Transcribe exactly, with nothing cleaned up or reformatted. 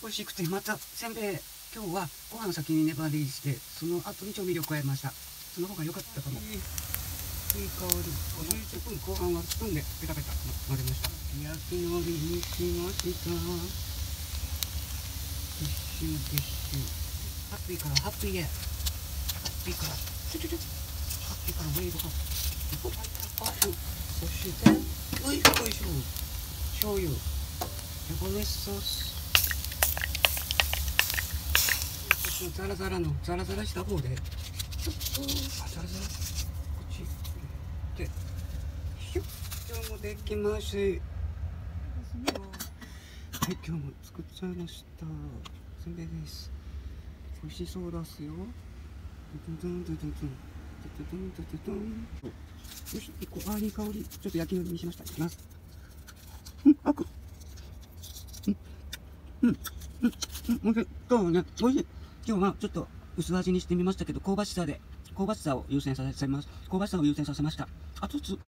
美味しくて、またせんべい、今日はご飯先に粘りして、その後に調味料加えました。その方が良かったかも。いい香り。おしょうゆスプーン、後半はスプーンでペタペタ混ぜました。焼き海苔にしました。ティッシュティッシュ。ハッピーからハッピーへ。ハッピーから、ちょちょちょ。ハッピーからウェイドハッピー。そして、よいしょよいしょ。醤油。ヤゴメソース。ザラザラのザラザラした方で、ちょっとあザラザラこっちで、ひゅっ、今日もできます。はい、今日も作っちゃいました。せんべいです。美味しそうですよ。ドゥドゥドゥドゥドゥドゥドゥドゥドゥドゥ。よし、一個あいい香り。ちょっと焼きのりにしました。いきます。うん、あく。うんうんうんうん、おいしい。今日はね、おいしい。今日はちょっと薄味にしてみましたけど、香ばしさで、香ばしさを優先させます。香ばしさを優先させました。あとつ